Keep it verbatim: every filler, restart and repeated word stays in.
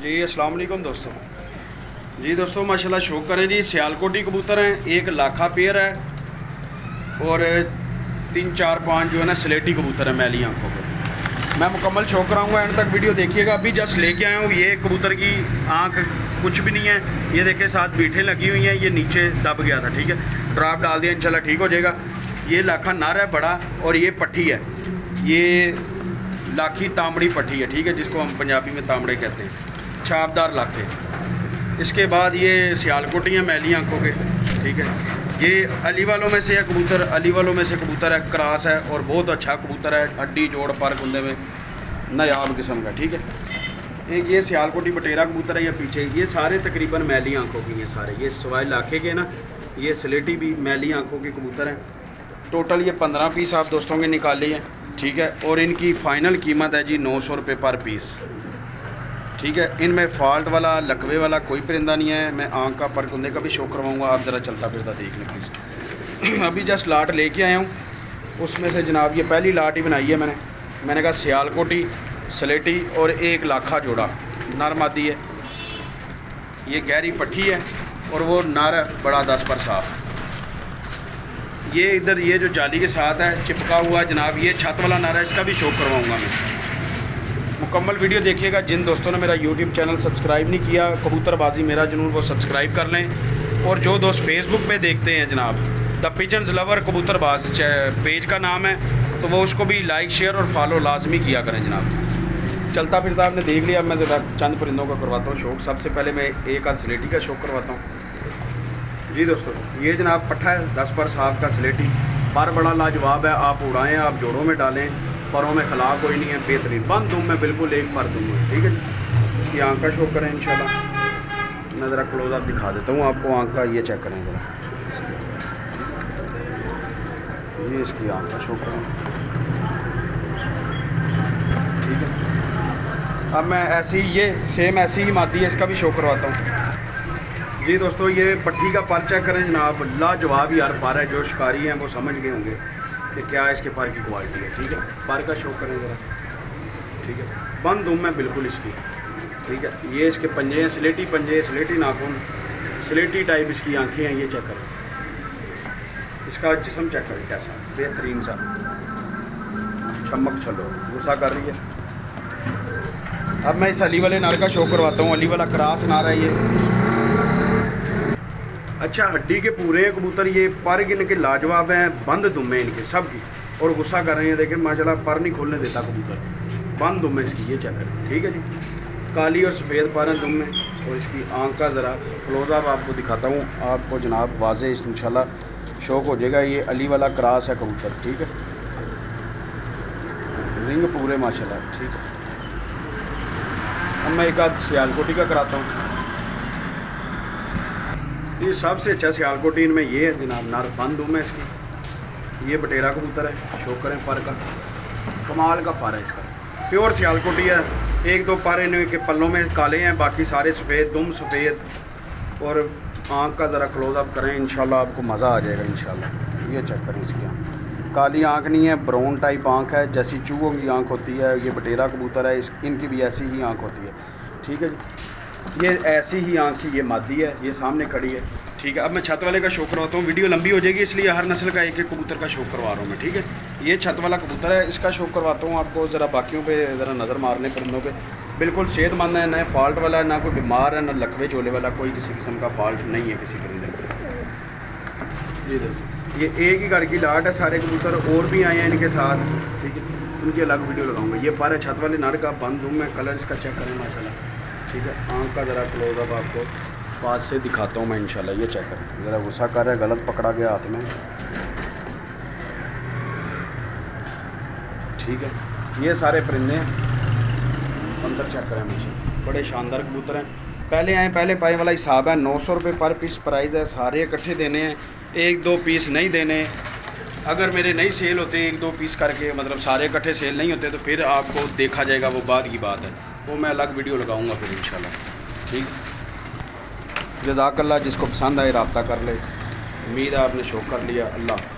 जी अस्सलाम वालेकुम दोस्तों। जी दोस्तों माशाल्लाह शौक करें जी, सियालकोटी कबूतर हैं, एक लाखा पेयर है और तीन चार पाँच जो है ना स्लेटी कबूतर है मैली आंखों के। मैं मुकम्मल शौक कराऊंगा, एंड तक वीडियो देखिएगा। अभी जस्ट लेके आया हूँ, ये कबूतर की आंख कुछ भी नहीं है, ये देखे साथ बीठें लगी हुई हैं, ये नीचे दब गया था, ठीक है, ड्राप डाल दिया, इंशाल्लाह ठीक हो जाएगा। ये लाखा नर है बड़ा, और ये पट्टी है, ये लाखी तांबड़ी पट्टी है, ठीक है, जिसको हम पंजाबी में तांबड़े कहते हैं, छापदार लाखे। इसके बाद ये सियालकोटी हैं मैली आंखों के, ठीक है। ये अली वालों में से है कबूतर, अली वालों में से कबूतर है, क्रास है और बहुत अच्छा कबूतर है, हड्डी जोड़ पर कुंदे में नायाब किस्म का, ठीक है। एक ये सियालकोटी बटेरा कबूतर है, ये पीछे, ये सारे तकरीबन मैली आंखों की हैं सारे, ये सवाई लाखे के ना, ये स्लेटी भी मैली आंखों के कबूतर हैं। टोटल ये पंद्रह पीस आप दोस्तों के निकाली हैं, ठीक है, और इनकी फ़ाइनल कीमत है जी नौ सौ रुपये पर पीस, ठीक है। इनमें फ़ाल्ट वाला लकवे वाला कोई परिंदा नहीं है। मैं आंख का परकुंदे का भी शो करवाऊँगा, आप ज़रा चलता फिरता देख लें प्लीज़। अभी जस्ट लाट लेके आया हूँ, उसमें से जनाब ये पहली लाट ही बनाई है मैंने मैंने कहा सियालकोटी स्लेटी और एक लाखा जोड़ा नर मादी है। ये गहरी पट्टी है और वो नर है बड़ा दस पर साफ। ये इधर ये जो जाली के साथ है चिपका हुआ जनाब, ये छत वाला नर है, इसका भी शो करवाऊँगा मैं। मुकम्मल वीडियो देखिएगा। जिन दोस्तों ने मेरा यूट्यूब चैनल सब्सक्राइब नहीं किया, कबूतरबाजी मेरा जुनून, वो सब्सक्राइब कर लें। और जो दोस्त फेसबुक पे देखते हैं जनाब, द पिजन्स लवर कबूतरबाज पेज का नाम है, तो वो उसको भी लाइक शेयर और फॉलो लाजमी किया करें जनाब। चलता फिरता आपने देख लिया, मैं ज़रा चंद परिंदों का करवाता हूँ शौक। सबसे पहले मैं एक आध स्लेटी का शौक करवाता हूँ। जी दोस्तों, ये जनाब पट्ठा है दस पर साफ का स्लेटी, पर बड़ा लाजवाब है। आप उड़ाएँ, आप जोड़ों में डालें, परों में खला कोई नहीं है, बेहतरीन बंद दूँ मैं बिल्कुल एक पर दूँ, ठीक है। इसकी आँख का शो करें इंशाल्लाह। मैं ज़रा क्लोज़अप दिखा देता हूँ आपको आँख का, ये चेक करें ज़रा, ये इसकी आँख का शो करें, ठीक है। अब मैं ऐसी ये सेम ऐसी ही मादी है, इसका भी शो करवाता हूँ। जी दोस्तों, ये पट्टी का पर चेक करें जनाब, लाजवाब यार पर है। जो शिकारी हैं वो समझ गए होंगे कि क्या इसके पर की क्वालिटी है, ठीक है। पर का शो करें ज़रा, ठीक है, बंद हूँ मैं बिल्कुल इसकी, ठीक है। ये इसके पंजे हैं, स्लेटी पंजे, स्लेटी नाखून, स्लेटी टाइप इसकी आंखें हैं, ये चेक करें। इसका जिस्म चेक करें कैसा बेहतरीन सा, चमक छलो गुस्सा कर रही है। अब मैं इस अली वाले नार का शो करवाता हूँ। अली वाला क्रास नार है ये, अच्छा हड्डी के पूरे हैं कबूतर। ये पर इनके लाजवाब हैं, बंद दुम्मे इनके सब की, और गुस्सा कर रहे हैं, देखें माशाल्लाह पर नहीं खोलने देता कबूतर, बंद दुम्मे इसकी, ये चेक करें, ठीक है जी। काली और सफ़ेद पर हैं दुम्मे, और इसकी आंख का ज़रा क्लोज़अप आपको दिखाता हूँ, आपको जनाब वाज़े इंशाल्लाह शौक हो जाएगा। ये अली वाला क्रास है कबूतर, ठीक है, रिंग पूरे माशाल्लाह, ठीक है। अब मैं एक आध सियालकोटी का कराता हूँ। ये सबसे अच्छा सियालकोटी इनमें ये है जनाब, नर बंद हूँ मैं इसकी। ये बटेरा कबूतर है, शो करें पर का, कमाल का पर है इसका, प्योर सियालकोटी है। एक दो पर इनके पल्लों में काले हैं, बाकी सारे सफ़ेद, दुम सफ़ेद। और आँख का ज़रा क्लोज़अप करें इंशाल्लाह, आपको मज़ा आ जाएगा इंशाल्लाह। ये चेक करें इसकी आँख, काली आँख नहीं है, ब्राउन टाइप आँख है, जैसी चूहों की आँख होती है। ये बटेरा कबूतर है, इस इनकी भी ऐसी ही आँख होती है, ठीक है जी। ये ऐसी ही आँख की ये मादी है, ये सामने खड़ी है, ठीक है। अब मैं छत वाले का शो करवाता हूँ, वीडियो लंबी हो जाएगी इसलिए हर नस्ल का एक एक कबूतर का शो करवा रहा हूँ मैं, ठीक है। ये छत वाला कबूतर है, इसका शो करवाता हूँ आपको। ज़रा बाकियों पे ज़रा नज़र मारने परिंदों पे, बिल्कुल सेहतमंद है, ना फॉल्ट वाला है, ना कोई बीमार है, ना लकवे झोले वाला, कोई किसी किस्म का फॉल्ट नहीं है किसी परिंदे में। ये देखो, ये एक ही घर की लाट है सारे कबूतर, और भी आए हैं इनके साथ, ठीक है, उनकी अलग वीडियो लगाऊंगा। ये पर है छत वाले नर का, बंद हूँ मैं, कलर इसका चेक करें माशाल्लाह, ठीक है। आँख का ज़रा क्लोज़अप आपको पास से दिखाता हूँ मैं इंशाल्लाह, ये चेक करें। ज़रा गुस्सा कर रहा है, गलत पकड़ा गया हाथ में, ठीक है। ये सारे परिंदे अंदर चेक करें मुझे, बड़े शानदार कबूतर हैं। पहले आए पहले पाए वाला हिसाब है, नौ सौ रुपये पर पीस प्राइस है। सारे इकट्ठे देने हैं, एक दो पीस नहीं देने। अगर मेरे नहीं सेल होते एक दो पीस करके, मतलब सारे इकट्ठे सेल नहीं होते, तो फिर आपको देखा जाएगा, वो बाद की बात है, वो मैं अलग वीडियो लगाऊंगा फिर इंशाल्लाह, ठीक। जज़ाकल्लाह, जिसको पसंद आए रब्ता कर ले। उम्मीद है आपने शौक कर लिया। अल्लाह।